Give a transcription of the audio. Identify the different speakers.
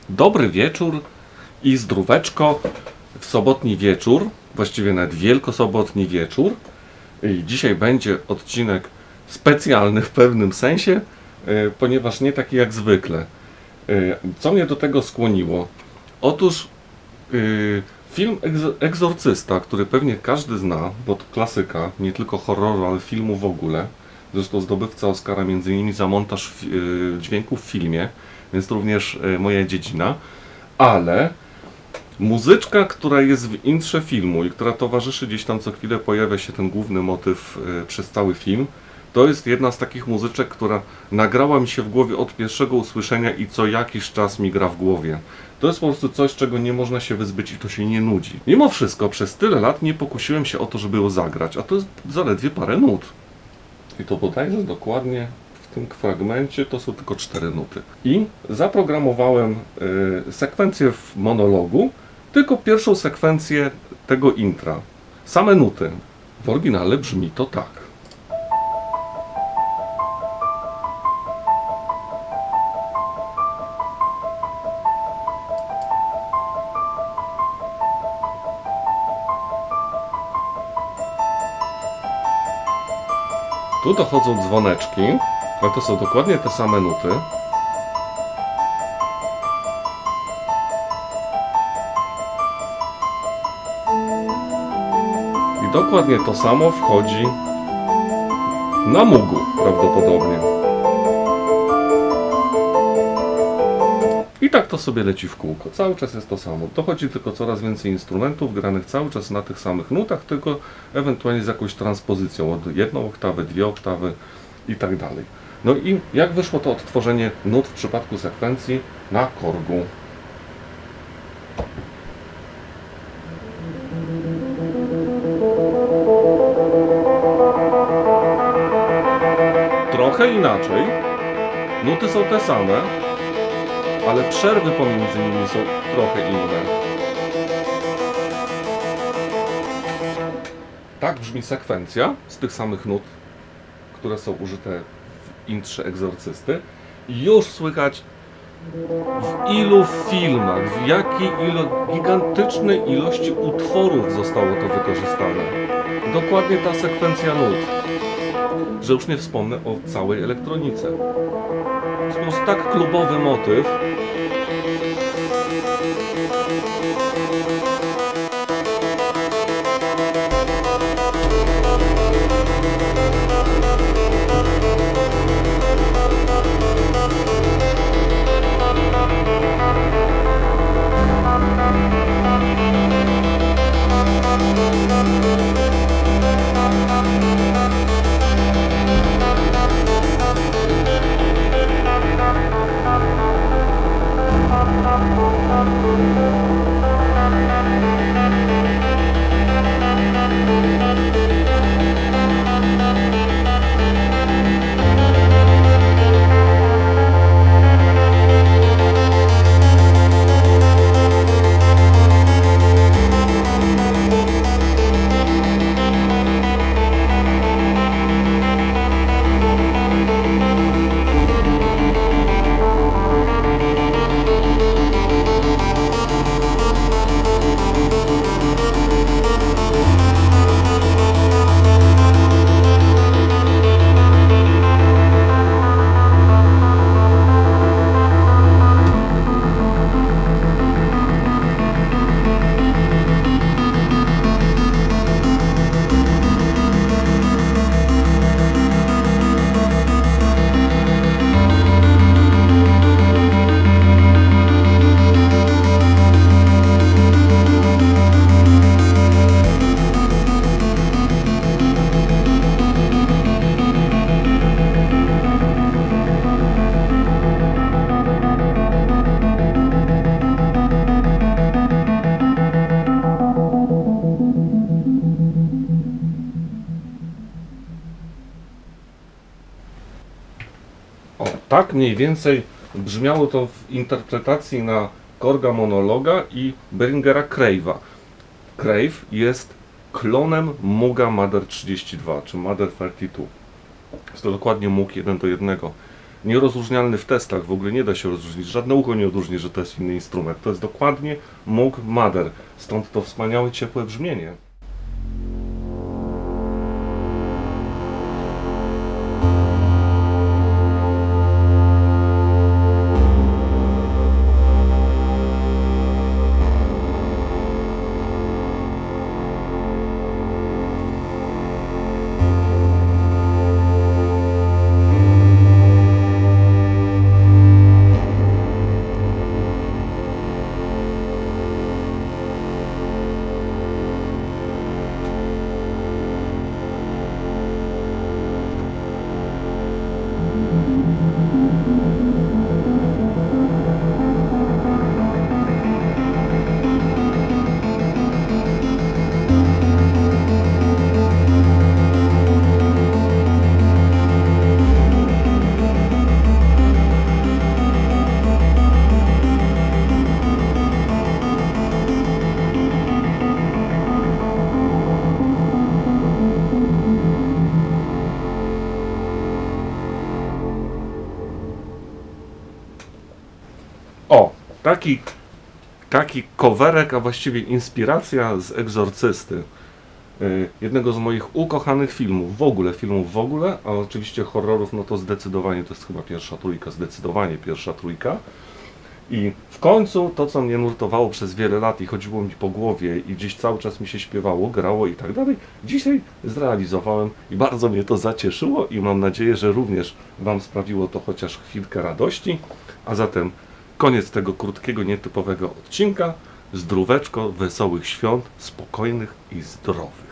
Speaker 1: Dobry wieczór i zdróweczko w sobotni wieczór, właściwie nawet wielkosobotni wieczór. I dzisiaj będzie odcinek specjalny w pewnym sensie, ponieważ nie taki jak zwykle. Co mnie do tego skłoniło? Otóż film Egzorcysta, który pewnie każdy zna, bo to klasyka, nie tylko horroru, ale filmu w ogóle. Zresztą zdobywca Oscara m.in. za montaż dźwięku w filmie, więc również moja dziedzina. Ale muzyczka, która jest w intrze filmu i która towarzyszy gdzieś tam co chwilę, pojawia się ten główny motyw przez cały film. To jest jedna z takich muzyczek, która nagrała mi się w głowie od pierwszego usłyszenia i co jakiś czas mi gra w głowie. To jest po prostu coś, czego nie można się wyzbyć i to się nie nudzi. Mimo wszystko przez tyle lat nie pokusiłem się o to, żeby ją zagrać, a to jest zaledwie parę nut. I to bodajże dokładnie w tym fragmencie to są tylko 4 nuty. I zaprogramowałem sekwencję w monologu, tylko pierwszą sekwencję tego intra. Same nuty. W oryginale brzmi to tak. Tu dochodzą dzwoneczki, ale to są dokładnie te same nuty. I dokładnie to samo wchodzi na mugu prawdopodobnie. I tak to sobie leci w kółko. Cały czas jest to samo. Dochodzi tylko coraz więcej instrumentów granych cały czas na tych samych nutach, tylko ewentualnie z jakąś transpozycją od 1 oktawy, 2 oktawy i tak dalej. No i jak wyszło to odtworzenie nut w przypadku sekwencji na korgu? Trochę inaczej. Nuty są te same, ale przerwy pomiędzy nimi są trochę inne. Tak brzmi sekwencja z tych samych nut, które są użyte w intrze Egzorcysty. I już słychać w ilu filmach, w jakiej gigantycznej ilości utworów zostało to wykorzystane. Dokładnie ta sekwencja nut, że już nie wspomnę o całej elektronice. To jest po prostu tak klubowy motyw. Tak mniej więcej brzmiało to w interpretacji na Korga Monologa i Beringera Crave'a. Crave jest klonem Mooga Mother 32, czy Mother 32. Jest to dokładnie Moog 1:1. nierozróżnialny w testach, w ogóle nie da się rozróżnić, żadne ucho nie odróżni, że to jest inny instrument. To jest dokładnie Moog Mother, stąd to wspaniałe, ciepłe brzmienie. O, taki coverek, a właściwie inspiracja z Egzorcysty. Jednego z moich ukochanych filmów w ogóle, a oczywiście horrorów, no to zdecydowanie to jest chyba pierwsza trójka, zdecydowanie pierwsza trójka. I w końcu to, co mnie nurtowało przez wiele lat i chodziło mi po głowie i gdzieś cały czas mi się śpiewało, grało i tak dalej, dzisiaj zrealizowałem i bardzo mnie to zacieszyło i mam nadzieję, że również Wam sprawiło to chociaż chwilkę radości. A zatem koniec tego krótkiego, nietypowego odcinka. Zdróweczko, wesołych świąt, spokojnych i zdrowych.